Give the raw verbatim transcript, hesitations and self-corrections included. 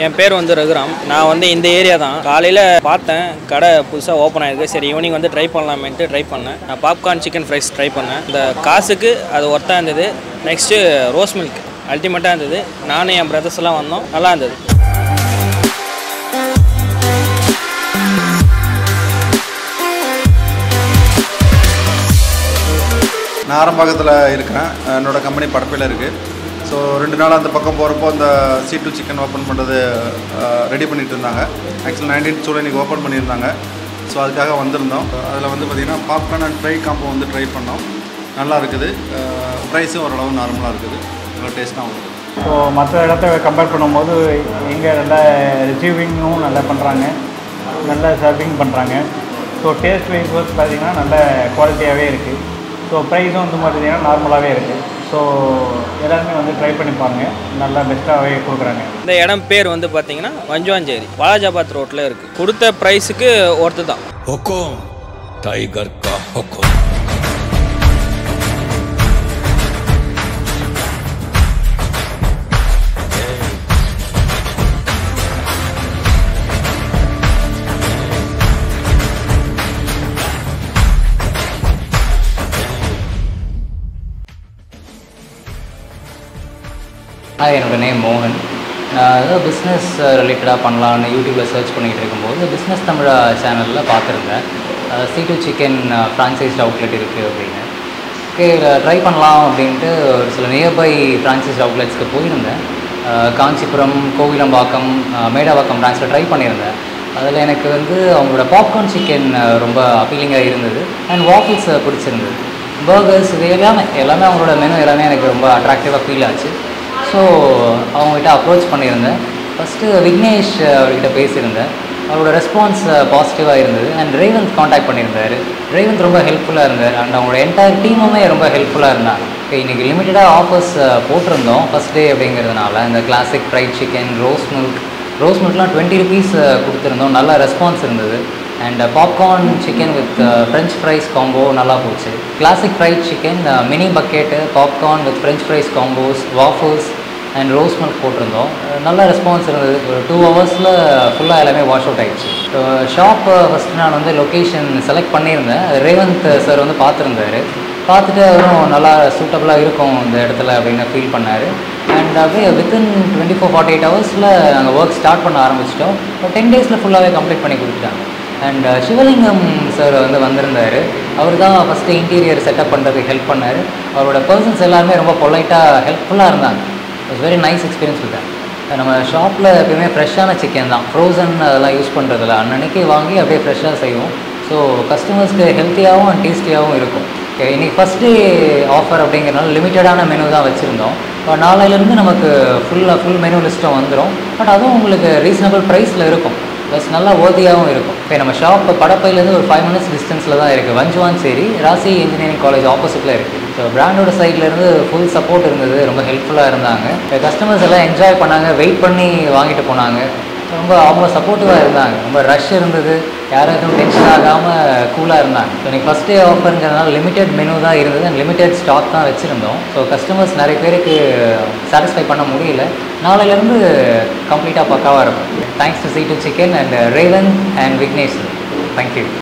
என் பேர் வந்து ரகுராம். நான் வந்து இந்த ஏரியா தான். காலையில் பார்த்தேன் கடை புதுசாக ஓப்பன் ஆகிருக்கு. சரி ஈவினிங் வந்து ட்ரை பண்ணலாமேன்ட்டு ட்ரை பண்ணேன். நான் பாப்கார்ன் சிக்கன் ஃப்ரைஸ் ட்ரை பண்ணேன். இந்த காசுக்கு அது ஒர்த்தாக இருந்தது. நெக்ஸ்ட்டு ரோஸ் மில்க் அல்டிமேட்டாக இருந்தது. நானும் என் பிரதர்ஸ் எல்லாம் வந்தோம், நல்லா இருந்தது. நான் ஆரம்பத்தில் இருக்கிறேன். என்னோடய கம்பெனி படப்பையில் இருக்குது. ஸோ ரெண்டு நாள் அந்த பக்கம் போகிறப்போ அந்த சி டூ சிக்கன் ஓப்பன் பண்ணுறது ரெடி பண்ணிகிட்டு இருந்தாங்க. ஆக்சுவலி நைன்டீன் ஜூலை இன்றைக்கி ஓப்பன் பண்ணியிருந்தாங்க. ஸோ அதுக்காக வந்திருந்தோம். அதில் வந்து பார்த்திங்கன்னா பாப்கார்ன் அண்ட் ஃப்ரை காம்போ வந்து ட்ரை பண்ணோம். நல்லா இருக்குது. ப்ரைஸும் ஓரளவு நார்மலாக இருக்குது. நல்லா டேஸ்ட்டாகவும் இருக்குது. ஸோ மற்ற இடத்த கம்பேர் பண்ணும்போது இங்கே நல்லா ரிசீவிங்கும் நல்லா பண்ணுறாங்க, நல்லா சர்விங் பண்ணுறாங்க. ஸோ டேஸ்ட் வைஸ் வந்து பார்த்திங்கன்னா நல்ல குவாலிட்டியாகவே இருக்குது. ஸோ ப்ரைஸும் வந்து பார்த்திங்கன்னா நார்மலாகவே இருக்குது. ஸோ எல்லாருமே வந்து ட்ரை பண்ணி பாருங்கள், நல்லா பெஸ்ட்டாகவே கொடுக்குறாங்க. இந்த இடம் பேர் வந்து பார்த்தீங்கன்னா வஞ்சுவாஞ்சேரி வாலாஜாபாத் ரோட்டில் இருக்குது. கொடுத்த ப்ரைஸுக்கு ஒர்த்து தான். ஹொக்கோம் டைகர் கா ஹொக்கோம். ஹாய், என்னோட நேம் மோகன். நான் ஏதோ பிஸ்னஸ் ரிலேட்டடாக பண்ணலான்னு யூடியூப்பில் சர்ச் பண்ணிகிட்டு இருக்கும்போது பிஸ்னஸ் தமிழா சேனலில் பார்த்துருந்தேன். C two chicken franchised outlet இருக்குது அப்படின்னு. ஓகே, ட்ரை பண்ணலாம் அப்படின்ட்டு ஒரு சில நியர்பை ஃப்ரான்ச்சைஸ்ட் அவுட்லெட்ஸ்க்கு போயிருந்தேன். காஞ்சிபுரம், கோவிலம்பாக்கம், மேடவாக்கம் பிரான்ச்சில் ட்ரை பண்ணியிருந்தேன். அதில் எனக்கு வந்து அவங்களோட பாப்கார்ன் சிக்கன் ரொம்ப அப்பீலிங்காக இருந்தது. அண்ட் வாஃபிள்ஸ் பிடிச்சிருந்தது. பர்கர்ஸ் இது எல்லாமே எல்லாமே அவங்களோட மெனு எல்லாமே எனக்கு ரொம்ப அட்ராக்டிவாக ஃபீல் ஆச்சு. ஸோ அவங்ககிட்ட அப்ரோச் பண்ணியிருந்தேன். ஃபஸ்ட்டு விக்னேஷ் அவர்கிட்ட பேசியிருந்தேன். அவரோட ரெஸ்பான்ஸ் பாசிட்டிவாக இருந்தது. அண்ட் ரேவந்த் காண்டாக்ட் பண்ணியிருந்தார். ரேவந்த் ரொம்ப ஹெல்ப்ஃபுல்லாக இருந்தார். அண்ட் அவங்களோட என்டையர் டீமுமே ரொம்ப ஹெல்ப்ஃபுல்லாக இருந்தாங்க. ஓகே, இன்றைக்கி லிமிட்டடாக ஆஃபர்ஸ் போட்டிருந்தோம் ஃபஸ்ட் டே அப்படிங்கிறதுனால. இந்த classic fried chicken, rose milk rose மில்க்லாம் டுவெண்ட்டி ருபீஸ் கொடுத்துருந்தோம். நல்ல ரெஸ்பான்ஸ் இருந்தது. And popcorn chicken with french fries combo நல்லா போச்சு. Classic fried chicken, mini bucket, popcorn with french fries combos, waffles and rose milk போட்டிருந்தோம். நல்ல ரெஸ்பான்ஸ் இருந்தது. ஒரு டூ ஹவர்ஸில் ஃபுல்லாக எல்லாமே வாஷ் அவுட் ஆகிடுச்சு. ஷாப்பு ஃபஸ்ட்டு நான் வந்து லொக்கேஷன் செலக்ட் பண்ணியிருந்தேன். ரேவந்த் சார் வந்து பார்த்துருந்தாரு. பார்த்துட்டு அவரும் நல்லா சூட்டபுளாக இருக்கும் இந்த இடத்துல அப்படின்னு ஃபீல் பண்ணார். அண்ட் அப்படியே within twenty four forty eight ஹவர்ஸில் நாங்கள் ஒர்க் ஸ்டார்ட் பண்ண ஆரம்பிச்சிட்டோம். ஒரு டென் டேஸில் ஃபுல்லாகவே கம்ப்ளீட் பண்ணி கொடுத்துட்டாங்க. அண்ட் சிவலிங்கம் சார் வந்து வந்திருந்தார். அவர் தான் ஃபஸ்ட்டு இன்டீரியர் செட்டப் பண்ணுறதுக்கு ஹெல்ப் பண்ணார். அவரோட பர்சன்ஸ் எல்லாருமே ரொம்ப பொலைட்டாக ஹெல்ப்ஃபுல்லாக இருந்தாங்க. It's very nice experience with that. நம்ம ஷாப்பில் எப்பயுமே ஃப்ரெஷ்ஷான சிக்கன் தான், ஃப்ரோசன் அதெல்லாம் யூஸ் பண்ணுறதில்ல. அன்னன்னைக்கு வாங்கி அப்படியே ஃப்ரெஷ்ஷாக செய்வோம். ஸோ கஸ்டமர்ஸ்க்கு ஹெல்த்தியாகவும் அண்ட் டேஸ்டியாகவும் இருக்கும். ஓகே, இன்றைக்கி ஃபஸ்ட் டே ஆஃபர் அப்படிங்கிறனால லிமிட்டடான மெனு தான் வச்சுருந்தோம். இப்போ நாளையிலேருந்து நமக்கு ஃபுல்லாக ஃபுல் மெனு லிஸ்ட்டும் வந்துடும். பட் அதுவும் உங்களுக்கு ரீசனபிள் ப்ரைஸில் இருக்கும். ப்ளஸ் நல்லா ஓதியாகவும் இருக்கும். இப்போ நம்ம ஷாப் படப்பையிலேருந்து ஒரு ஃபைவ் மினிட்ஸ் டிஸ்டன்ஸில் தான் இருக்குது. வஞ்சுவாஞ்சேரி ராசி இன்ஜினியரிங் காலேஜ் ஆப்போசிட்டில் இருக்குது. ஸோ பிராண்டோட சைட்லேருந்து ஃபுல் சப்போர்ட் இருந்தது. ரொம்ப ஹெல்ப்ஃபுல்லாக இருந்தாங்க. கஸ்டமர்ஸ் எல்லாம் என்ஜாய் பண்ணாங்க, வெயிட் பண்ணி வாங்கிட்டு போனாங்க. ரொம்ப அவங்க சப்போர்ட்டிவாக இருந்தாங்க. ரொம்ப ரஷ் இருந்தது, யாரும் எதுவும் டென்ஷன் ஆகாமல் கூலாக இருந்தாங்க. ஸோ இன்றைக்கி ஃபஸ்ட் டே ஆஃபருங்கிறதுனால லிமிடெட் மெனு தான் இருந்தது அண்ட் லிமிடெட் ஸ்டாக் தான் வச்சுருந்தோம். ஸோ கஸ்டமர்ஸ் நிறைய பேருக்கு சாட்டிஸ்ஃபை பண்ண முடியல. நாளையிலேருந்து கம்ப்ளீட்டாக பக்காவாக இருக்கும். Thanks to C two chicken and Revanth and Vignesh. Thank you.